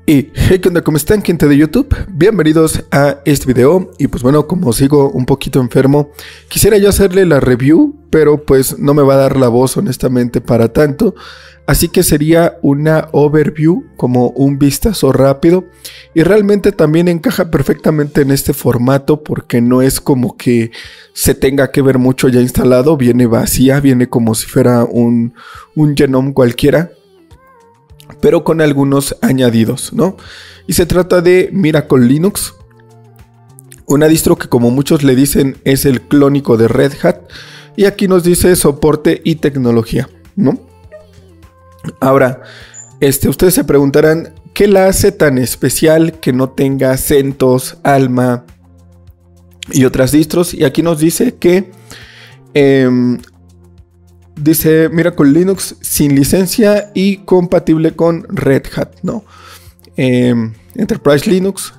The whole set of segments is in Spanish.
Y hey, ¿qué onda? ¿Cómo están, gente de YouTube? Bienvenidos a este video. Y pues bueno, como sigo un poquito enfermo, quisiera yo hacerle la review, pero pues no me va a dar la voz honestamente para tanto. Así que sería una overview, como un vistazo rápido. Y realmente también encaja perfectamente en este formato, porque no es como que se tenga que ver mucho ya instalado. Viene vacía, viene como si fuera un genome cualquiera, pero con algunos añadidos, ¿no? Y se trata de Miracle Linux, una distro que, como muchos le dicen, es el clónico de Red Hat. Y aquí nos dice soporte y tecnología, ¿no? Ahora, ustedes se preguntarán, ¿qué la hace tan especial que no tenga CentOS, Alma y otras distros? Y aquí nos dice que dice Miracle Linux sin licencia y compatible con Red Hat, ¿no? Enterprise Linux,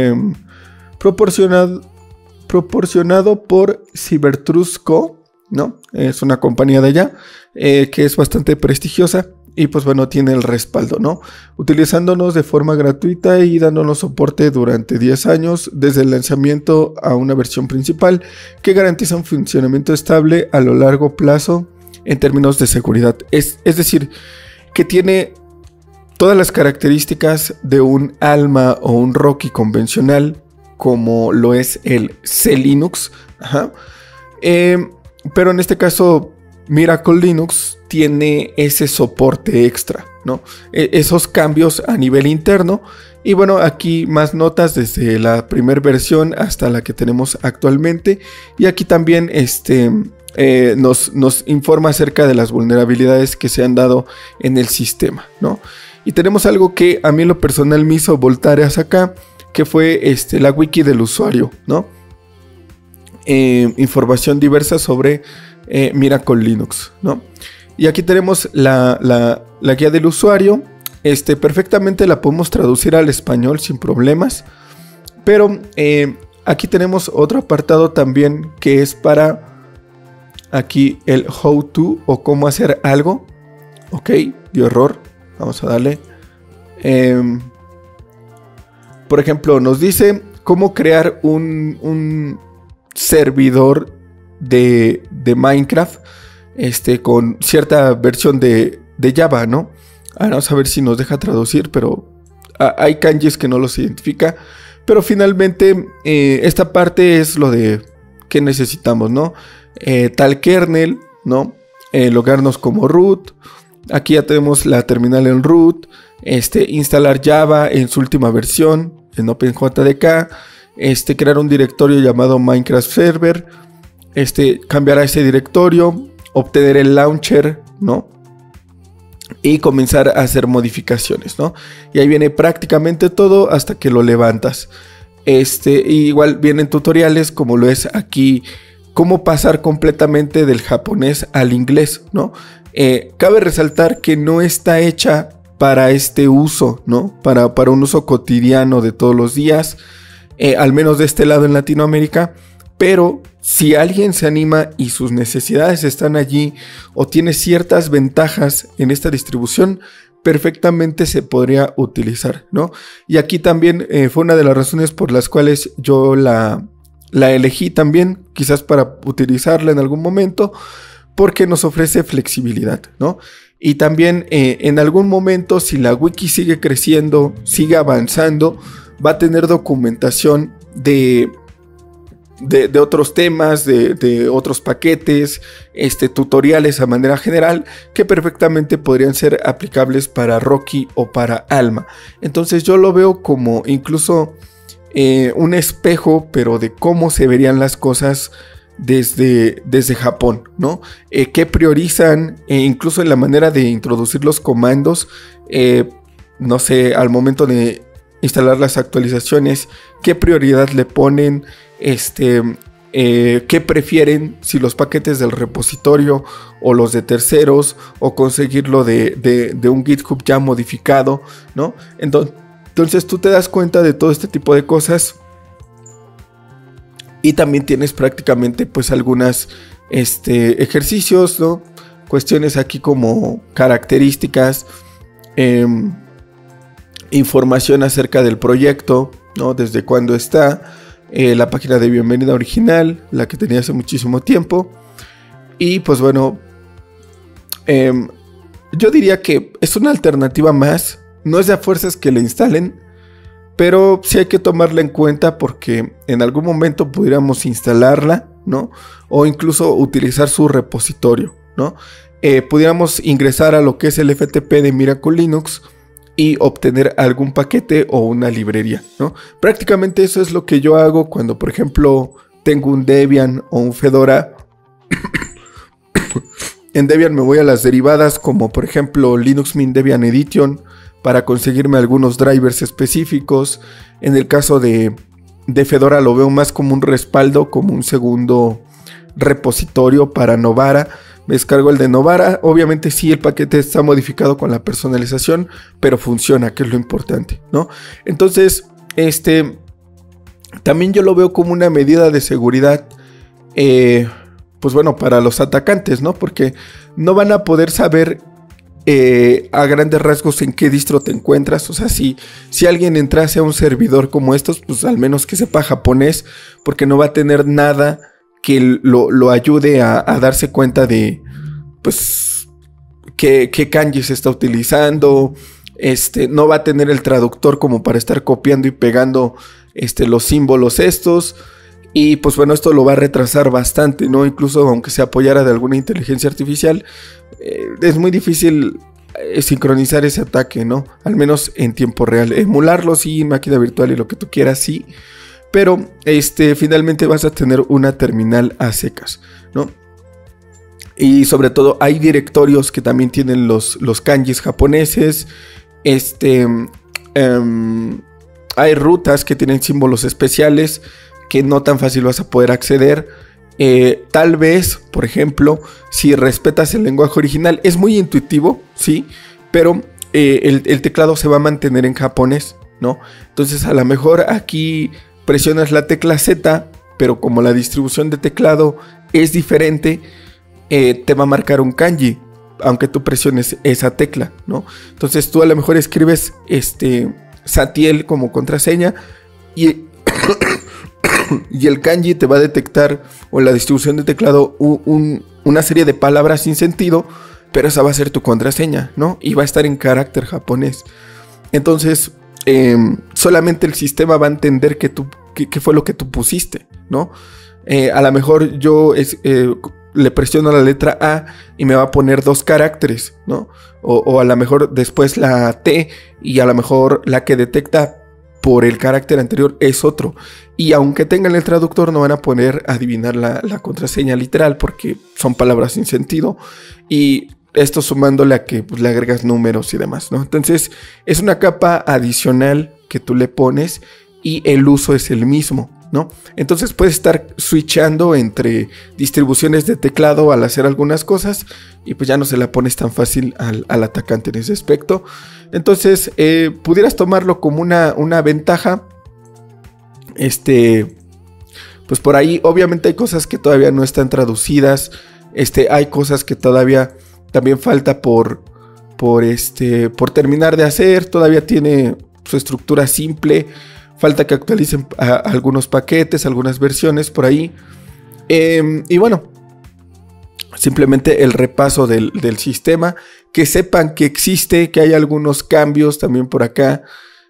proporcionado por Cybertrust Co., ¿no? Es una compañía de allá que es bastante prestigiosa y pues bueno, tiene el respaldo, ¿no? Utilizándonos de forma gratuita y dándonos soporte durante 10 años desde el lanzamiento a una versión principal que garantiza un funcionamiento estable a lo largo plazo en términos de seguridad. Es decir, que tiene todas las características de un Alma o un Rocky convencional, como lo es el C-Linux. Pero en este caso, Miracle Linux tiene ese soporte extra, ¿no? Esos cambios a nivel interno. Y bueno, aquí más notas desde la primera versión hasta la que tenemos actualmente. Y aquí también nos informa acerca de las vulnerabilidades que se han dado en el sistema, ¿no? Y tenemos algo que a mí en lo personal me hizo voltar hacia acá, que fue la wiki del usuario, ¿no? Información diversa sobre Miracle Linux, ¿no? Y aquí tenemos la guía del usuario. Perfectamente la podemos traducir al español sin problemas. Pero aquí tenemos otro apartado también que es para aquí el how to o cómo hacer algo. Ok, dio error. Vamos a darle. Por ejemplo, nos dice cómo crear un servidor de Minecraft con cierta versión de Java, ¿no? Ahora vamos a ver si nos deja traducir, pero hay kanjis que no los identifica. Pero finalmente esta parte es lo de que necesitamos, ¿no? Tal kernel, ¿no? Logarnos como root. Aquí ya tenemos la terminal en root. Instalar Java en su última versión, en OpenJDK. Crear un directorio llamado Minecraft Server. Cambiar a ese directorio. Obtener el launcher, ¿no? Y comenzar a hacer modificaciones, ¿no? Y ahí viene prácticamente todo hasta que lo levantas. Igual vienen tutoriales como lo es aquí, cómo pasar completamente del japonés al inglés, ¿no? Cabe resaltar que no está hecha para este uso, ¿no? Para un uso cotidiano de todos los días, al menos de este lado en Latinoamérica. Pero si alguien se anima y sus necesidades están allí o tiene ciertas ventajas en esta distribución, perfectamente se podría utilizar, ¿no? Y aquí también fue una de las razones por las cuales yo la elegí también, quizás para utilizarla en algún momento, porque nos ofrece flexibilidad, ¿no? Y también en algún momento, si la wiki sigue creciendo, sigue avanzando, va a tener documentación de otros temas, de otros paquetes, tutoriales a manera general que perfectamente podrían ser aplicables para Rocky o para Alma. Entonces yo lo veo como incluso un espejo, pero de cómo se verían las cosas desde Japón, ¿no? Que priorizan, incluso en la manera de introducir los comandos, no sé, al momento de instalar las actualizaciones, qué prioridad le ponen, qué prefieren, si los paquetes del repositorio o los de terceros, o conseguirlo de un GitHub ya modificado, ¿no? Entonces tú te das cuenta de todo este tipo de cosas. Y también tienes prácticamente pues algunas ejercicios, ¿no? Cuestiones aquí como características, información acerca del proyecto, ¿no? Desde cuándo está, la página de bienvenida original, la que tenía hace muchísimo tiempo. Y pues bueno, yo diría que es una alternativa más. No es de a fuerzas que la instalen, pero sí hay que tomarla en cuenta porque en algún momento pudiéramos instalarla, ¿no? O incluso utilizar su repositorio, ¿no? Pudiéramos ingresar a lo que es el FTP de Miracle Linux y obtener algún paquete o una librería, ¿no? Prácticamente eso es lo que yo hago cuando, por ejemplo, tengo un Debian o un Fedora. En Debian me voy a las derivadas como por ejemplo Linux Mint Debian Edition para conseguirme algunos drivers específicos. En el caso de Fedora lo veo más como un respaldo, como un segundo repositorio para Novara. Me descargo el de Novara. Obviamente sí, el paquete está modificado con la personalización, pero funciona, que es lo importante, ¿no? Entonces, también yo lo veo como una medida de seguridad, pues bueno, para los atacantes, ¿no? Porque no van a poder saber a grandes rasgos en qué distro te encuentras. O sea, si alguien entrase a un servidor como estos, pues al menos que sepa japonés, porque no va a tener nada que lo ayude a darse cuenta de, pues, qué kanji se está utilizando. No va a tener el traductor como para estar copiando y pegando los símbolos estos. Y pues bueno, esto lo va a retrasar bastante, ¿no? Incluso aunque se apoyara de alguna inteligencia artificial, es muy difícil sincronizar ese ataque, ¿no? Al menos en tiempo real. Emularlo sí, máquina virtual y lo que tú quieras, sí. Pero finalmente vas a tener una terminal a secas, ¿no? Y sobre todo hay directorios que también tienen los kanjis japoneses. Hay rutas que tienen símbolos especiales que no tan fácil vas a poder acceder. Tal vez, por ejemplo, si respetas el lenguaje original, es muy intuitivo, sí, pero el teclado se va a mantener en japonés, ¿no? Entonces a lo mejor aquí presionas la tecla Z, pero como la distribución de teclado es diferente, te va a marcar un kanji, aunque tú presiones esa tecla, ¿no? Entonces tú a lo mejor escribes Satiel como contraseña y y el kanji te va a detectar, o la distribución de teclado, una serie de palabras sin sentido, pero esa va a ser tu contraseña, ¿no? Y va a estar en carácter japonés. Entonces, solamente el sistema va a entender qué fue lo que tú pusiste, ¿no? A lo mejor yo le presiono la letra A y me va a poner 2 caracteres, ¿no? O a lo mejor después la T, y a lo mejor la que detecta por el carácter anterior es otro. Y aunque tengan el traductor, no van a poder adivinar la contraseña literal porque son palabras sin sentido. Y esto sumándole a que pues, le agregas números y demás, ¿no? Entonces es una capa adicional que tú le pones y el uso es el mismo, ¿no? Entonces puedes estar switchando entre distribuciones de teclado al hacer algunas cosas y pues ya no se la pones tan fácil al atacante en ese aspecto. Entonces pudieras tomarlo como una ventaja. Pues por ahí obviamente hay cosas que todavía no están traducidas. Hay cosas que todavía también falta por terminar de hacer. Todavía tiene su estructura simple. Falta que actualicen algunos paquetes, algunas versiones por ahí. Y bueno, simplemente el repaso del sistema. Que sepan que existe, que hay algunos cambios también por acá.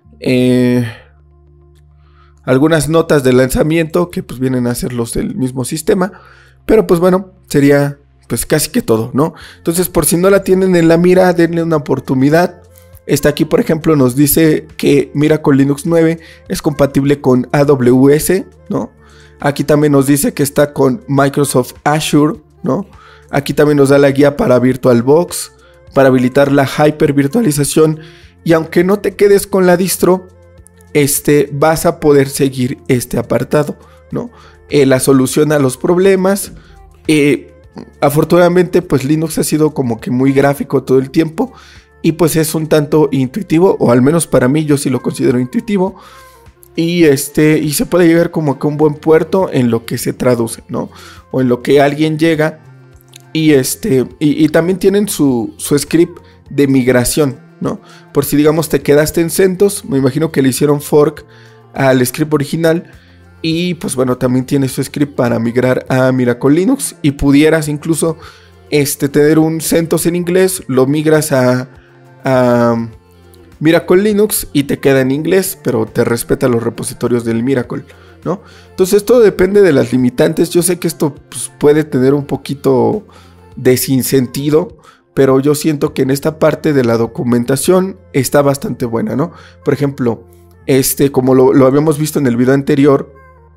Algunas notas de lanzamiento que pues vienen a ser los del mismo sistema. Pero pues bueno, sería pues casi que todo, ¿no? Entonces por si no la tienen en la mira, denle una oportunidad. Aquí por ejemplo nos dice que Miracle Linux 9 es compatible con AWS, ¿no? Aquí también nos dice que está con Microsoft Azure, ¿no? Aquí también nos da la guía para VirtualBox, para habilitar la hipervirtualización. Y aunque no te quedes con la distro, vas a poder seguir este apartado, ¿no? La solución a los problemas. Afortunadamente, pues Linux ha sido como que muy gráfico todo el tiempo. Y pues es un tanto intuitivo, o al menos para mí yo sí lo considero intuitivo. Y se puede llegar como que a un buen puerto en lo que se traduce, ¿no? O en lo que alguien llega. Y también tienen su script de migración, ¿no? Por si digamos te quedaste en CentOS, me imagino que le hicieron fork al script original y pues bueno, también tiene su script para migrar a Miracle Linux y pudieras incluso tener un CentOS en inglés, lo migras a Miracle Linux y te queda en inglés, pero te respeta los repositorios del Miracle, ¿no? Entonces todo depende de las limitantes. Yo sé que esto pues, puede tener un poquito de sinsentido, pero yo siento que en esta parte de la documentación está bastante buena, ¿no? Por ejemplo, como lo habíamos visto en el video anterior,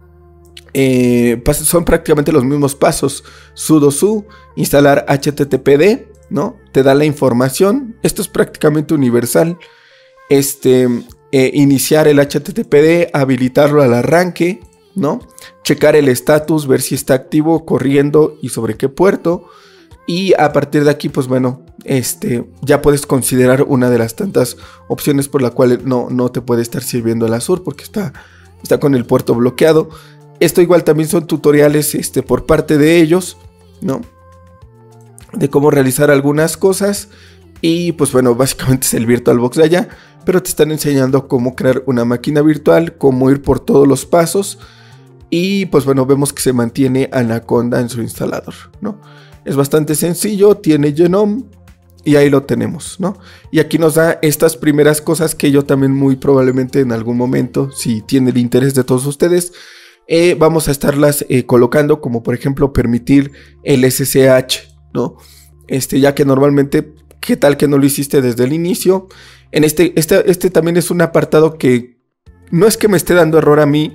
son prácticamente los mismos pasos. Sudo su, instalar httpd, ¿no? Te da la información. Esto es prácticamente universal. Iniciar el httpd, habilitarlo al arranque, ¿no? Checar el estatus, ver si está activo, corriendo y sobre qué puerto. Y a partir de aquí, pues bueno, ya puedes considerar una de las tantas opciones por la cual no te puede estar sirviendo el Azure porque está con el puerto bloqueado. Esto igual también son tutoriales por parte de ellos, ¿no? De cómo realizar algunas cosas. Y pues bueno, básicamente es el VirtualBox de allá, pero te están enseñando cómo crear una máquina virtual, cómo ir por todos los pasos. Y pues bueno, vemos que se mantiene Anaconda en su instalador, ¿no? Es bastante sencillo, tiene Genome y ahí lo tenemos, ¿no? Y aquí nos da estas primeras cosas que yo también muy probablemente en algún momento, si tiene el interés de todos ustedes, vamos a estarlas colocando, como por ejemplo permitir el SSH, ¿no? Ya que normalmente, ¿qué tal que no lo hiciste desde el inicio? En este también es un apartado que no es que me esté dando error a mí,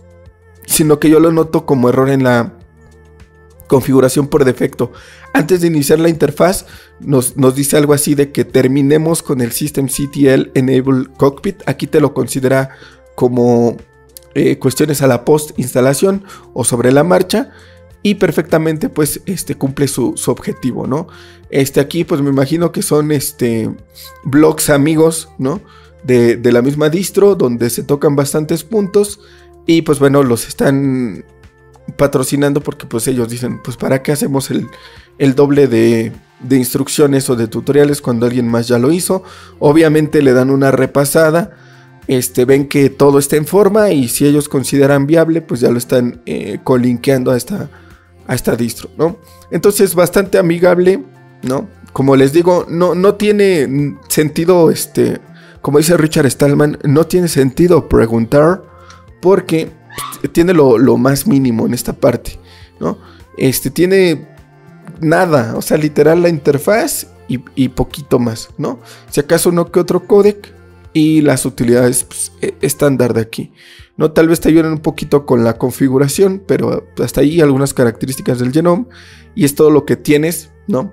sino que yo lo noto como error en la configuración por defecto. Antes de iniciar la interfaz nos dice algo así de que terminemos con el systemctl enable cockpit. Aquí te lo considera como cuestiones a la post instalación o sobre la marcha y perfectamente pues cumple su objetivo, ¿no? Aquí pues me imagino que son blogs amigos, ¿no? De la misma distro donde se tocan bastantes puntos y pues bueno, los están patrocinando porque pues ellos dicen, pues para qué hacemos el doble de instrucciones o de tutoriales cuando alguien más ya lo hizo. Obviamente le dan una repasada, ven que todo está en forma y si ellos consideran viable pues ya lo están colinkeando a esta distro, ¿no? Entonces bastante amigable, ¿no? Como les digo, no tiene sentido, como dice Richard Stallman, no tiene sentido preguntar porque tiene lo más mínimo en esta parte, ¿no? Tiene nada, o sea, literal la interfaz y poquito más, ¿no? Si acaso uno que otro códec y las utilidades pues, estándar de aquí, ¿no? Tal vez te ayuden un poquito con la configuración, pero hasta ahí algunas características del Genome y es todo lo que tienes, ¿no?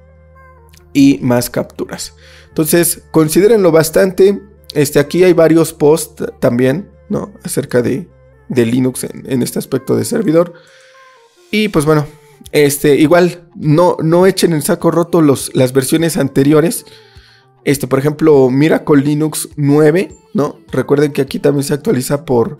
Y más capturas. Entonces, considérenlo bastante. Aquí hay varios posts también, ¿no? Acerca de Linux en este aspecto de servidor. Y pues bueno, igual no echen en saco roto las versiones anteriores. Por ejemplo, Miracle Linux 9, ¿no? Recuerden que aquí también se actualiza por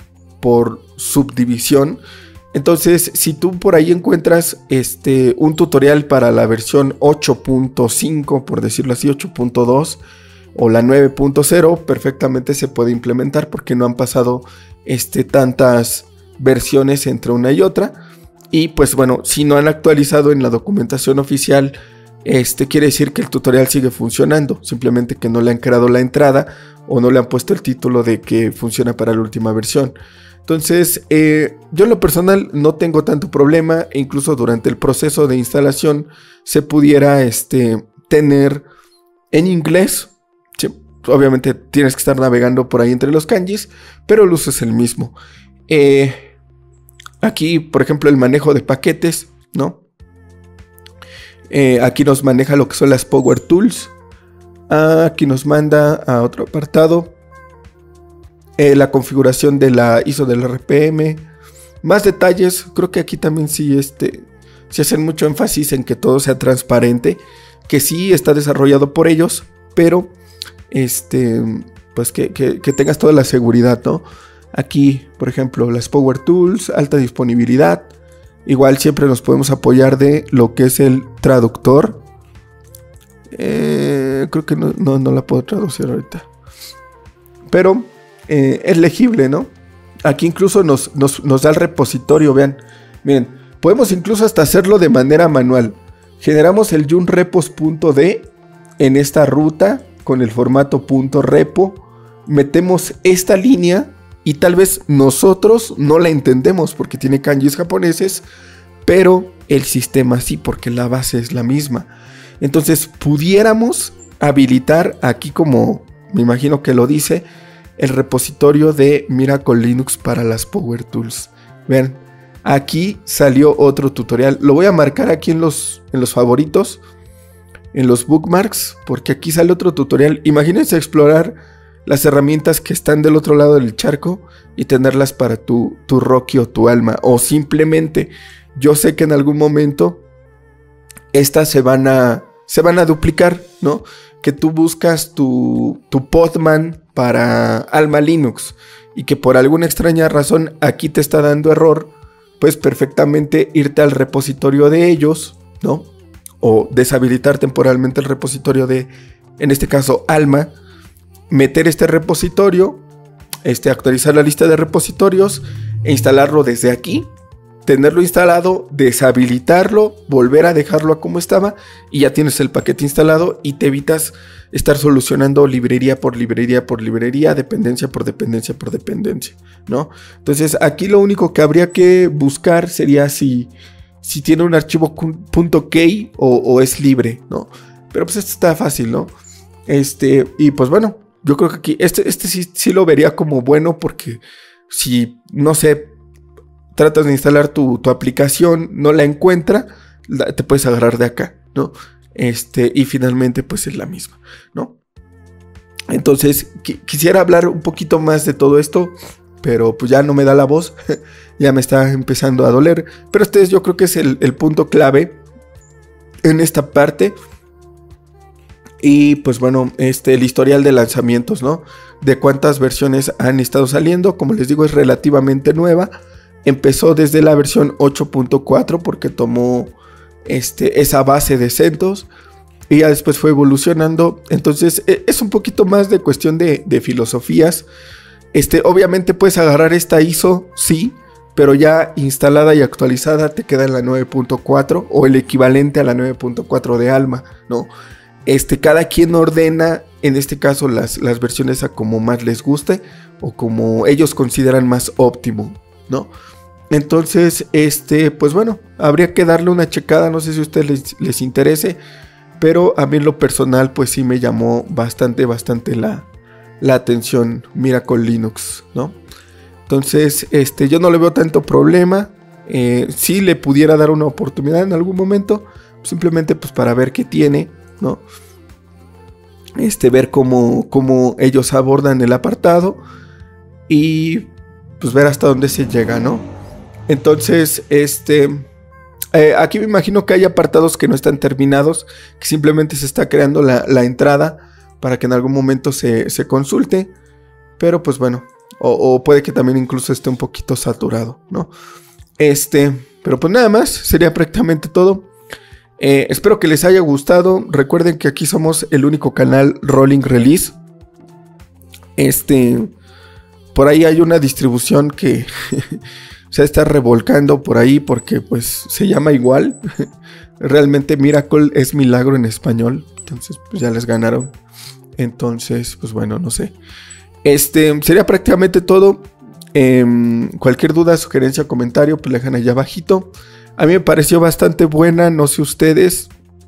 subdivisión. Entonces, si tú por ahí encuentras un tutorial para la versión 8.5, por decirlo así, 8.2 o la 9.0, perfectamente se puede implementar porque no han pasado tantas versiones entre una y otra. Y pues bueno, si no han actualizado en la documentación oficial, quiere decir que el tutorial sigue funcionando, simplemente que no le han creado la entrada o no le han puesto el título de que funciona para la última versión. Entonces, yo en lo personal no tengo tanto problema, e incluso durante el proceso de instalación se pudiera tener en inglés. Sí, obviamente tienes que estar navegando por ahí entre los kanjis, pero el uso es el mismo. Aquí, por ejemplo, el manejo de paquetes, ¿no? Aquí nos maneja lo que son las Power Tools. Aquí nos manda a otro apartado. La configuración de la ISO del RPM. Más detalles. Creo que aquí también sí se hacen mucho énfasis en que todo sea transparente. Que sí está desarrollado por ellos. Pero pues que tengas toda la seguridad, ¿no? Aquí, por ejemplo, las Power Tools, alta disponibilidad. Igual siempre nos podemos apoyar de lo que es el traductor. Creo que no la puedo traducir ahorita. Pero es legible, ¿no? Aquí incluso nos da el repositorio, vean. Miren, podemos incluso hasta hacerlo de manera manual. Generamos el yunrepos.d en esta ruta con el formato .repo. Metemos esta línea y tal vez nosotros no la entendemos porque tiene kanjis japoneses, pero el sistema sí, porque la base es la misma. Entonces pudiéramos habilitar aquí, como me imagino que lo dice, el repositorio de Miracle Linux para las Power Tools. Vean, aquí salió otro tutorial. Lo voy a marcar aquí en los favoritos, en los bookmarks, porque aquí sale otro tutorial. Imagínense explorar las herramientas que están del otro lado del charco y tenerlas para tu Rocky o tu Alma. O simplemente, yo sé que en algún momento estas se van a duplicar, ¿no? Que tú buscas tu Podman para Alma Linux y que por alguna extraña razón aquí te está dando error, pues perfectamente irte al repositorio de ellos, ¿no? O deshabilitar temporalmente el repositorio de, en este caso, Alma, meter este repositorio, actualizar la lista de repositorios e instalarlo desde aquí, tenerlo instalado, deshabilitarlo, volver a dejarlo a como estaba y ya tienes el paquete instalado y te evitas estar solucionando librería por librería por librería, dependencia por dependencia por dependencia, ¿no? Entonces aquí lo único que habría que buscar sería si tiene un archivo .key o es libre, ¿no? Pero pues esto está fácil, ¿no? Y pues bueno, yo creo que aquí sí lo vería como bueno, porque si, no sé, tratas de instalar tu aplicación, no la encuentra, te puedes agarrar de acá, ¿no? Y finalmente pues es la misma, ¿no? Entonces quisiera hablar un poquito más de todo esto, pero pues ya no me da la voz, ya me está empezando a doler, pero yo creo que es el punto clave en esta parte. Y pues bueno, el historial de lanzamientos, ¿no? De cuántas versiones han estado saliendo. Como les digo, es relativamente nueva. Empezó desde la versión 8.4 porque tomó esa base de CentOS y ya después fue evolucionando. Entonces es un poquito más de cuestión de filosofías. Obviamente puedes agarrar esta ISO, sí, pero ya instalada y actualizada te queda en la 9.4 o el equivalente a la 9.4 de Alma, ¿no? Cada quien ordena, en este caso, las versiones a como más les guste o como ellos consideran más óptimo, ¿no? Entonces, pues bueno, habría que darle una checada, no sé si a ustedes les interese, pero a mí en lo personal, pues sí me llamó bastante la atención Miracle Linux, ¿no? Entonces, yo no le veo tanto problema, si le pudiera dar una oportunidad en algún momento, simplemente pues para ver qué tiene, ¿no? Ver cómo ellos abordan el apartado y pues ver hasta dónde se llega, ¿no? Entonces, aquí me imagino que hay apartados que no están terminados, que simplemente se está creando la entrada para que en algún momento se consulte, pero pues bueno, o puede que también incluso esté un poquito saturado, ¿no? Pero pues nada más, sería prácticamente todo. Espero que les haya gustado. Recuerden que aquí somos el único canal Rolling Release. Por ahí hay una distribución que se está revolcando por ahí porque pues se llama igual. Realmente Miracle es milagro en español. Entonces pues ya les ganaron. Entonces pues bueno, no sé. Sería prácticamente todo. Cualquier duda, sugerencia o comentario pues le dejan allá abajito. A mí me pareció bastante buena, no sé ustedes.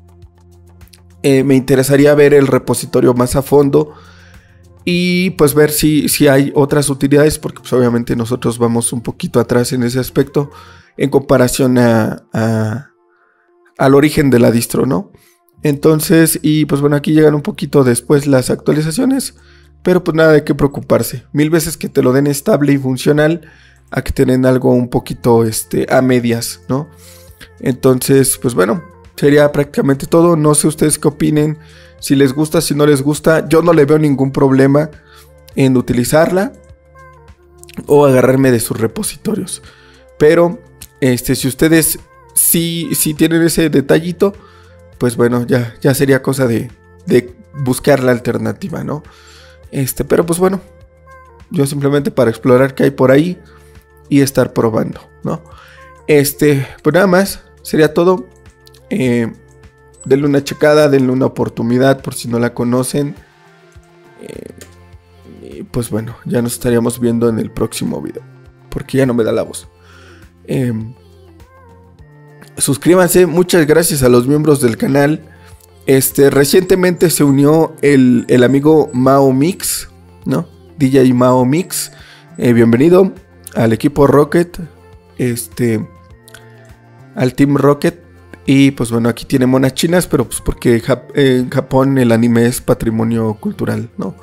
Me interesaría ver el repositorio más a fondo y pues ver si hay otras utilidades, porque pues obviamente nosotros vamos un poquito atrás en ese aspecto en comparación al origen de la distro, ¿no? Entonces, y pues bueno, aquí llegan un poquito después las actualizaciones, pero pues nada de qué preocuparse. 1000 veces que te lo den estable y funcional a que tienen algo un poquito a medias, ¿no? Entonces, pues bueno, sería prácticamente todo. No sé ustedes qué opinen, si les gusta, si no les gusta. Yo no le veo ningún problema en utilizarla o agarrarme de sus repositorios. Pero, si ustedes sí tienen ese detallito, pues bueno, ya sería cosa de buscar la alternativa, ¿no? Pero pues bueno, yo simplemente para explorar qué hay por ahí y estar probando, ¿no? Pues nada más, sería todo. Denle una checada, denle una oportunidad por si no la conocen. Y pues bueno, ya nos estaríamos viendo en el próximo video, porque ya no me da la voz. Suscríbanse, muchas gracias a los miembros del canal. Recientemente se unió el amigo Mao Mix, ¿no? DJ Mao Mix. Bienvenido al equipo Rocket, al Team Rocket. Y pues bueno, aquí tiene monas chinas, pero pues porque en Japón el anime es patrimonio cultural, ¿no?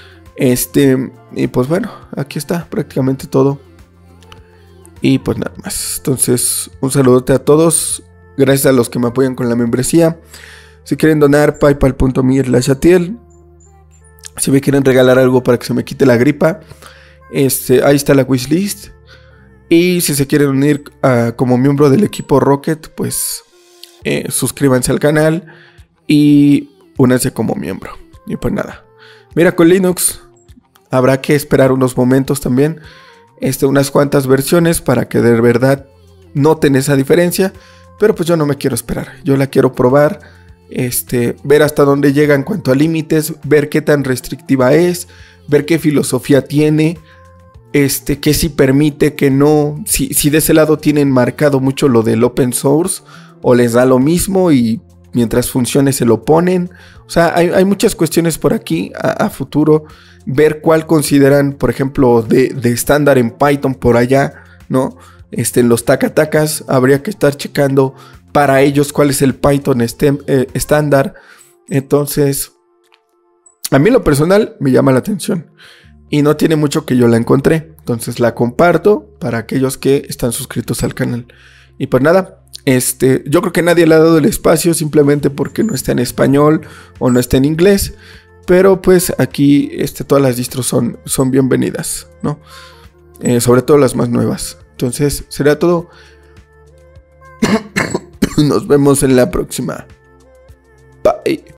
Y pues bueno, aquí está prácticamente todo. Y pues nada más. Entonces, un saludote a todos. Gracias a los que me apoyan con la membresía. Si quieren donar, paypal.me/atiel. Si me quieren regalar algo para que se me quite la gripa, ahí está la wishlist. Y si se quieren unir como miembro del equipo Rocket, pues suscríbanse al canal y únanse como miembro. Y pues nada. Mira, con Linux habrá que esperar unos momentos también. Unas cuantas versiones para que de verdad noten esa diferencia. Pero pues yo no me quiero esperar. Yo la quiero probar. Ver hasta dónde llega en cuanto a límites. Ver qué tan restrictiva es. Ver qué filosofía tiene. Qué sí permite, qué no. Si de ese lado tienen marcado mucho lo del open source. O les da lo mismo y mientras funcione se lo ponen. O sea, hay muchas cuestiones por aquí a futuro. Ver cuál consideran, por ejemplo, de estándar en Python por allá, ¿no? En los tacatacas habría que estar checando para ellos cuál es el Python estándar. Entonces, a mí en lo personal me llama la atención. Y no tiene mucho que yo la encontré. Entonces la comparto para aquellos que están suscritos al canal. Y pues nada, yo creo que nadie le ha dado el espacio simplemente porque no está en español o no está en inglés. Pero pues aquí todas las distros son bienvenidas, ¿no? Sobre todo las más nuevas. Entonces, será todo. Nos vemos en la próxima. Bye.